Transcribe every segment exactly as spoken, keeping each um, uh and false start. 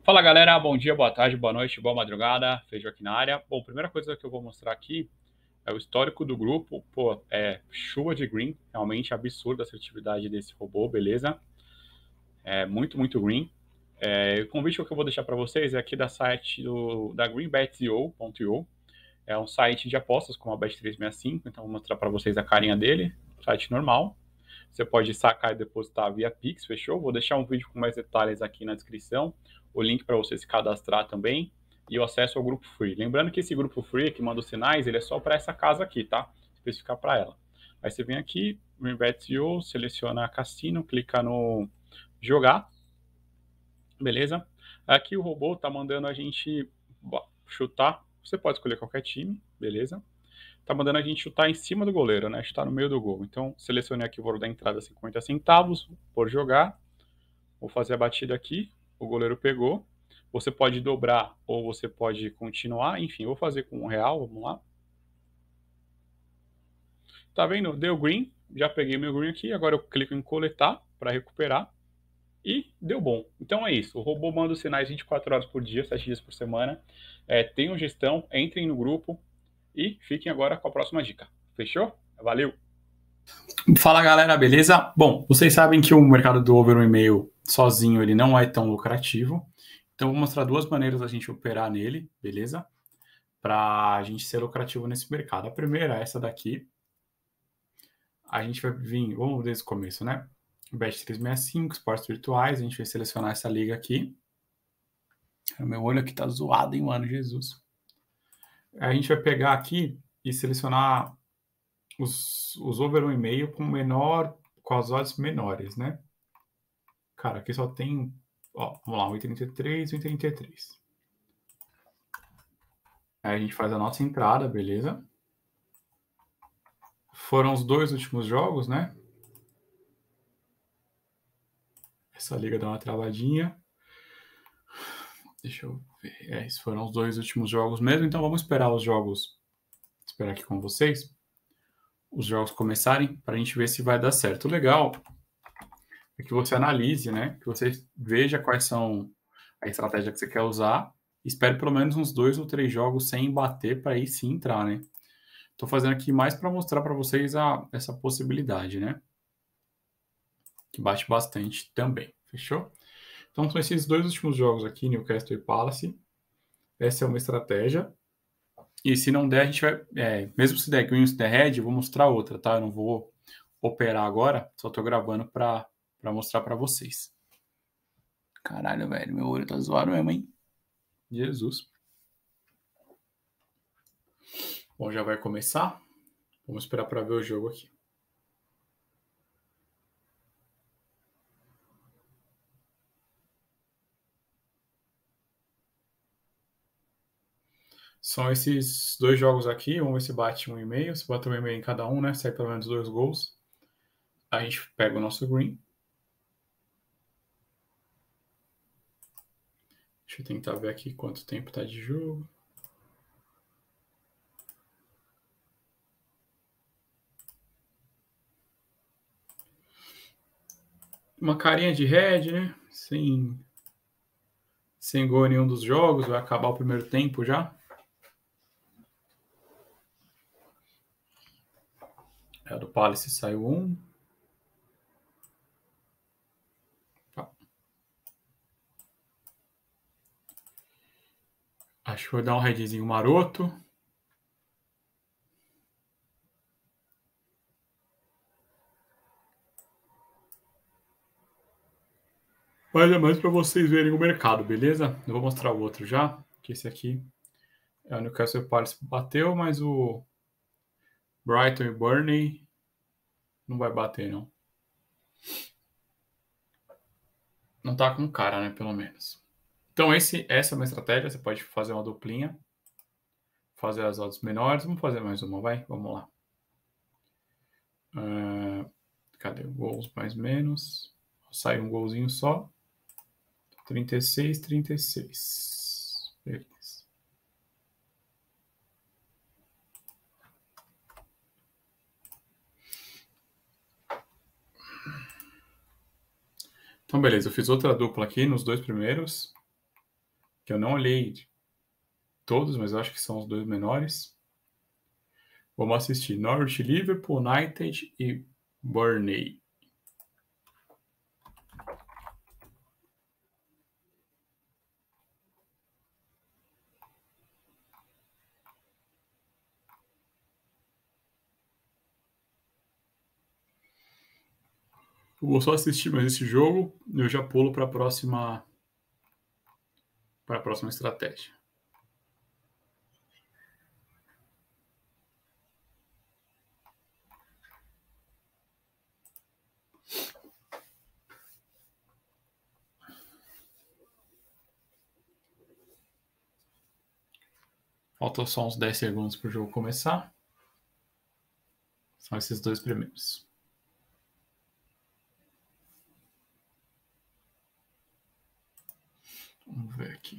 Fala galera, bom dia, boa tarde, boa noite, boa madrugada, Feijão aqui na área. Bom, primeira coisa que eu vou mostrar aqui é o histórico do grupo. Pô, é chuva de green, realmente absurda a assertividade desse robô, beleza? É muito, muito green. É, o convite que eu vou deixar para vocês é aqui da site do, da greenbet ponto i o. É um site de apostas como a bet trezentos e sessenta e cinco, então vou mostrar para vocês a carinha dele, site normal. Você pode sacar e depositar via Pix, fechou? Vou deixar um vídeo com mais detalhes aqui na descrição, o link para você se cadastrar também e o acesso ao grupo free. Lembrando que esse grupo free que manda os sinais, ele é só para essa casa aqui, tá? Especificar para ela. Aí você vem aqui, no Investio, seleciona Cassino, clica no jogar, beleza? Aqui o robô tá mandando a gente chutar. Você pode escolher qualquer time, beleza? Tá mandando a gente chutar em cima do goleiro, né? Chutar no meio do gol. Então, selecione aqui o valor da entrada cinquenta centavos por jogar. Vou fazer a batida aqui. O goleiro pegou. Você pode dobrar ou você pode continuar. Enfim, vou fazer com um real. Vamos lá. Tá vendo? Deu green. Já peguei meu green aqui. Agora eu clico em coletar para recuperar. E deu bom. Então é isso. O robô manda os sinais vinte e quatro horas por dia, sete dias por semana. É, tenham gestão, entrem no grupo e fiquem agora com a próxima dica. Fechou? Valeu! Fala galera, beleza? Bom, vocês sabem que o mercado do over one e meio sozinho ele não é tão lucrativo. Então vou mostrar duas maneiras da gente operar nele, beleza? Para a gente ser lucrativo nesse mercado. A primeira é essa daqui. A gente vai vir, vamos desde o começo, né? bet trezentos e sessenta e cinco, esportes virtuais, a gente vai selecionar essa liga aqui. O meu olho aqui tá zoado, hein, mano, Jesus. A gente vai pegar aqui e selecionar os, os over one e meio com menor, com as odds menores, né? Cara, aqui só tem, ó, vamos lá, um e trinta e três, um e trinta e três. Aí a gente faz a nossa entrada, beleza? Foram os dois últimos jogos, né? Essa liga dá uma travadinha. Deixa eu ver. É, esses foram os dois últimos jogos mesmo, então vamos esperar os jogos, esperar aqui com vocês, os jogos começarem, para a gente ver se vai dar certo. O legal é que você analise, né? Que você veja quais são a estratégia que você quer usar. Espere pelo menos uns dois ou três jogos sem bater para aí sim entrar, né? Estou fazendo aqui mais para mostrar para vocês a, essa possibilidade, né? Que bate bastante também, fechou? Então, são esses dois últimos jogos aqui, Newcastle e Palace. Essa é uma estratégia. E se não der, a gente vai... É, mesmo se der green, se der red, eu vou mostrar outra, tá? Eu não vou operar agora, só estou gravando para mostrar para vocês. Caralho, velho, meu olho tá zoado mesmo, hein? Jesus. Bom, já vai começar. Vamos esperar para ver o jogo aqui. São esses dois jogos aqui. Vamos ver se bate um e meio. Se bate um e meio em cada um, né? Sai pelo menos dois gols. A gente pega o nosso green. Deixa eu tentar ver aqui quanto tempo tá de jogo. Uma carinha de red, né? Sem, sem gol em nenhum dos jogos. Vai acabar o primeiro tempo já. É, do Palace saiu um. Tá. Acho que vou dar um redzinho maroto. Mas é mais para vocês verem o mercado, beleza? Eu vou mostrar o outro já, que esse aqui é o Newcastle Palace bateu, mas o Brighton e Burnley não vai bater, não. Não tá com cara, né, pelo menos. Então esse, essa é uma estratégia, você pode fazer uma duplinha, fazer as odds menores. Vamos fazer mais uma, vai? Vamos lá. Uh, cadê? Gols mais menos. Sai um golzinho só. trinta e seis, trinta e seis. Beleza. Então, beleza. Eu fiz outra dupla aqui nos dois primeiros. que eu não olhei todos, mas eu acho que são os dois menores. Vamos assistir Norwich, Liverpool, United e Burnley. Eu vou só assistir mais esse jogo e eu já pulo para a próxima para a próxima estratégia. Faltam só uns dez segundos para o jogo começar. São esses dois primeiros. Vamos ver aqui.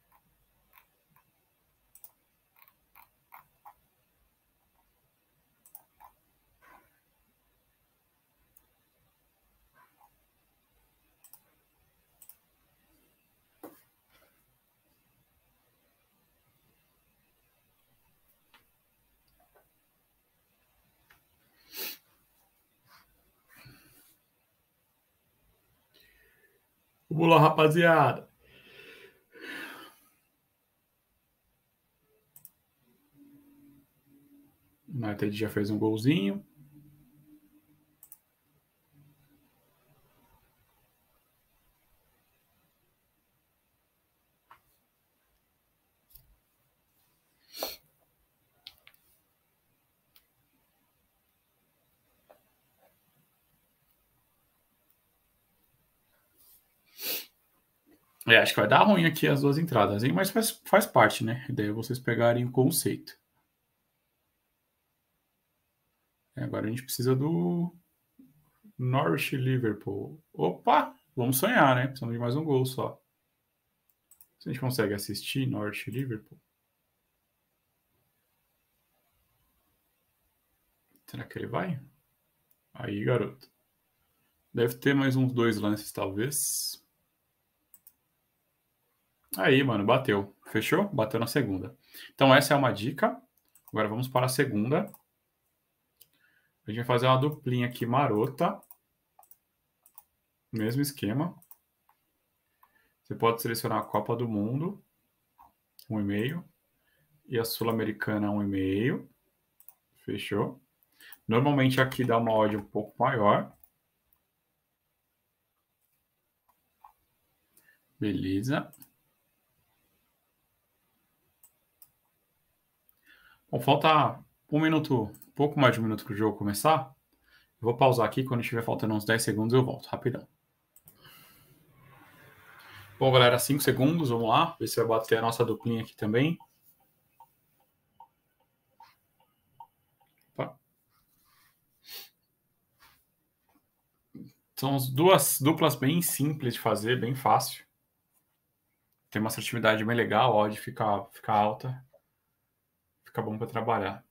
Vamos lá, rapaziada. O United já fez um golzinho. É, acho que vai dar ruim aqui as duas entradas, hein? Mas faz, faz parte, né? A ideia é vocês pegarem o conceito. É, agora a gente precisa do Norwich Liverpool. Opa! Vamos sonhar, né? Precisamos de mais um gol só. Se a gente consegue assistir Norwich Liverpool. Será que ele vai? Aí, garoto. Deve ter mais uns dois lances, talvez. Aí, mano, bateu. Fechou? Bateu na segunda. Então, essa é uma dica. Agora vamos para a segunda. A gente vai fazer uma duplinha aqui marota. Mesmo esquema. Você pode selecionar a Copa do Mundo, um e meio, e a Sul-Americana, um e meio. Fechou? Normalmente aqui dá uma odd um pouco maior. Beleza. Bom, falta um minuto, um pouco mais de um minuto para o jogo começar. Eu vou pausar aqui, quando estiver faltando uns dez segundos eu volto, rapidão. Bom, galera, cinco segundos, vamos lá. Ver se vai bater a nossa duplinha aqui também. Tá. São duas duplas bem simples de fazer, bem fácil. Tem uma assertividade bem legal, a odd fica, fica alta. Fica bom para trabalhar.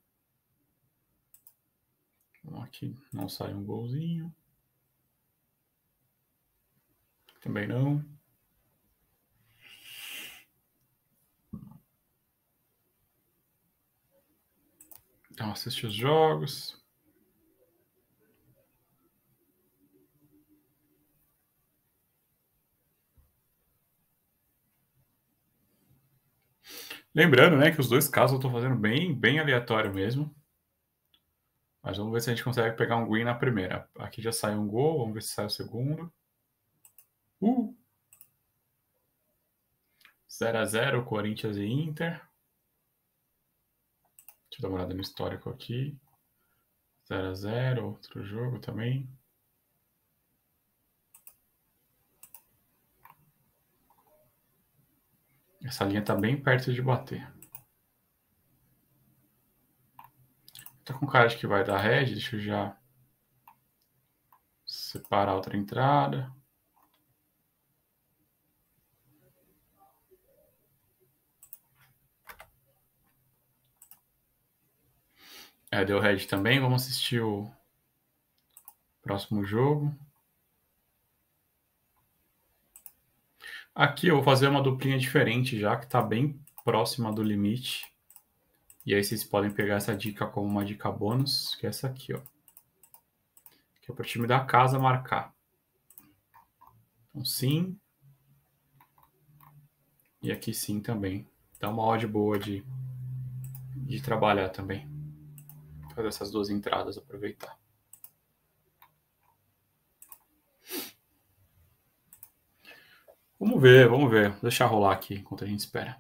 Aqui não sai um golzinho. Também não. Então, assistir os jogos. Lembrando, né, que os dois casos eu tô fazendo bem, bem aleatório mesmo. Mas vamos ver se a gente consegue pegar um green na primeira. Aqui já saiu um gol, vamos ver se sai o segundo. Uh! zero a zero, Corinthians e Inter. Deixa eu dar uma olhada no histórico aqui. zero a zero, outro jogo também. Essa linha tá bem perto de bater. Tá com cara de que vai dar red, deixa eu já separar a outra entrada. É, deu red também. Vamos assistir o próximo jogo. Aqui eu vou fazer uma duplinha diferente já, que está bem próxima do limite. E aí vocês podem pegar essa dica como uma dica bônus, que é essa aqui, ó. Que é para o time da casa marcar. Então sim. E aqui sim também. Dá uma odd boa de, de trabalhar também. Fazer essas duas entradas, aproveitar. Vamos ver, vamos ver. Vou deixar rolar aqui enquanto a gente espera.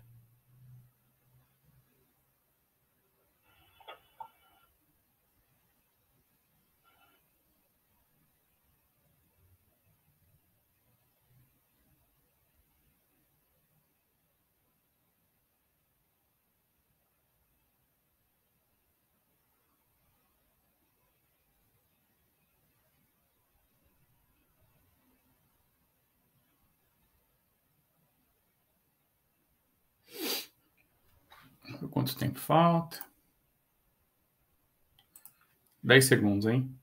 Quanto tempo falta? dez segundos, hein?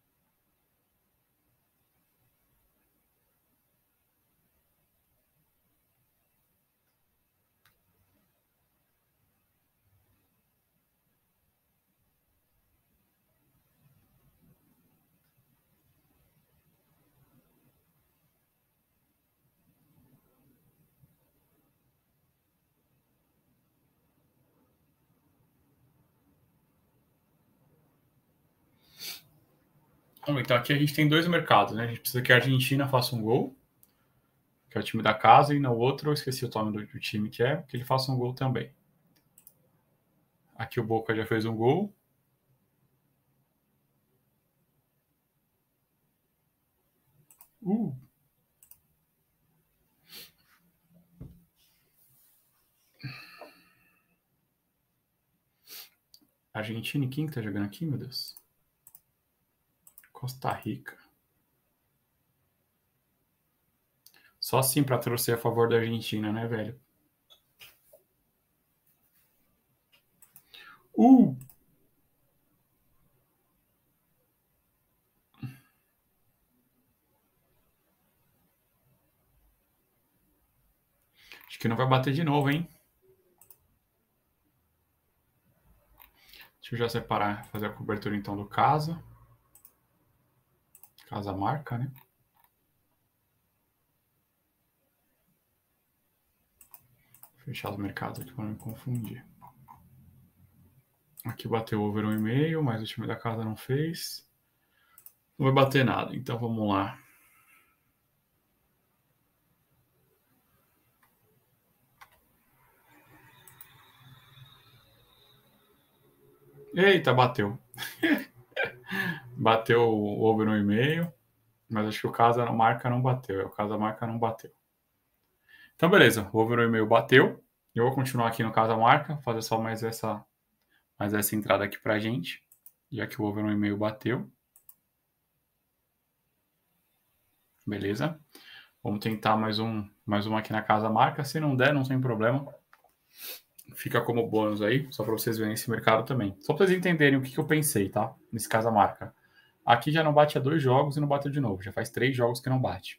Bom, então aqui a gente tem dois mercados, né? A gente precisa que a Argentina faça um gol, que é o time da casa, e no outro, eu esqueci o nome do, do time que é, que ele faça um gol também. Aqui o Boca já fez um gol. Uh! Argentina e quem que tá jogando aqui, meu Deus? Costa Rica. Só assim pra torcer a favor da Argentina, né, velho? Uh! Acho que não vai bater de novo, hein? Deixa eu já separar, fazer a cobertura então do casa. Casa marca, né? Fechar os mercados aqui para não me confundir. Aqui bateu over um e meio, mas o time da casa não fez. Não vai bater nada, então vamos lá. Eita, bateu. Bateu o over um e meio, mas acho que o casa não marca não bateu. O casa marca não bateu. Então beleza, o over um e meio bateu. Eu vou continuar aqui no casa marca, fazer só mais essa mais essa entrada aqui pra gente, já que o over um e meio bateu. Beleza? Vamos tentar mais um, mais uma aqui na casa marca. Se não der, não tem problema. Fica como bônus aí, só para vocês verem esse mercado também. Só para vocês entenderem o que, que eu pensei, tá? Nesse casa marca. Aqui já não bate há dois jogos e não bateu de novo. Já faz três jogos que não bate.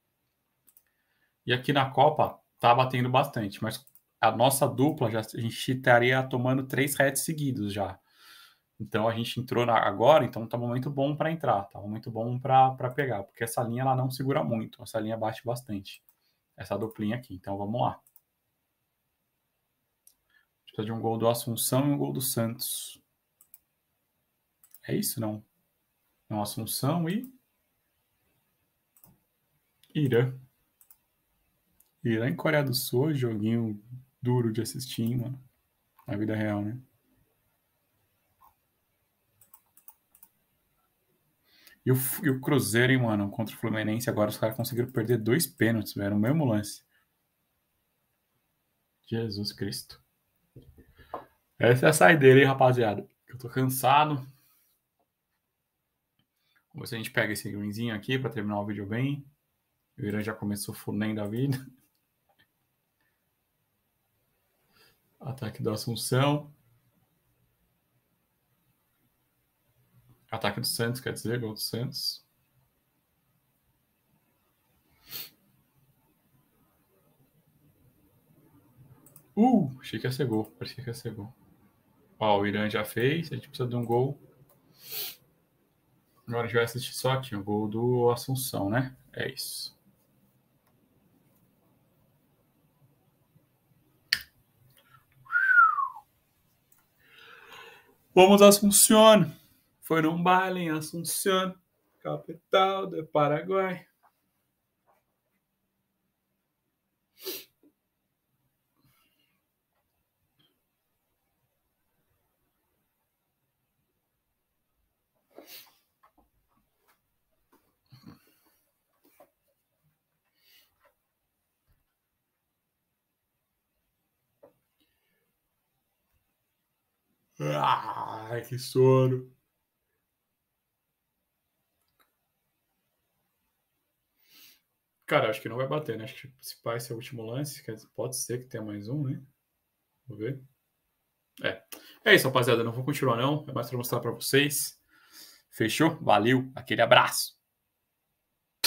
E aqui na Copa tá batendo bastante, mas a nossa dupla já a gente estaria tomando três hats seguidos já. Então a gente entrou na, agora, então tá um momento bom para entrar, tá um momento bom para pegar, porque essa linha ela não segura muito, essa linha bate bastante. Essa duplinha aqui, então vamos lá. Precisa de um gol do Assunção e um gol do Santos. É isso, não? Não, Assunção e Irã. Irã em Coreia do Sul, joguinho duro de assistir, mano. Na vida real, né? E o, e o Cruzeiro, hein, mano, contra o Fluminense, agora os caras conseguiram perder dois pênaltis, velho, no mesmo lance. Jesus Cristo. Essa é a saideira, hein, rapaziada. Eu tô cansado. Vamos ver se a gente pega esse greenzinho aqui pra terminar o vídeo bem. O Irã já começou fudendo a vida. Ataque do Assunção. Ataque do Santos, quer dizer, gol do Santos. Uh, achei que ia ser gol. Parecia que ia ser gol. Ó, o Irã já fez. A gente precisa de um gol. Agora a gente vai assistir só aqui. O gol do Assunção, né? É isso. Vamos, Assunção. Foi num baile em Assunção, capital do Paraguai. Ai, que sono. Cara, acho que não vai bater, né? Acho que se vai ser o último lance, pode ser que tenha mais um, né? Vamos ver. É. É isso, rapaziada. Não vou continuar, não. É mais pra mostrar pra vocês. Fechou? Valeu. Aquele abraço.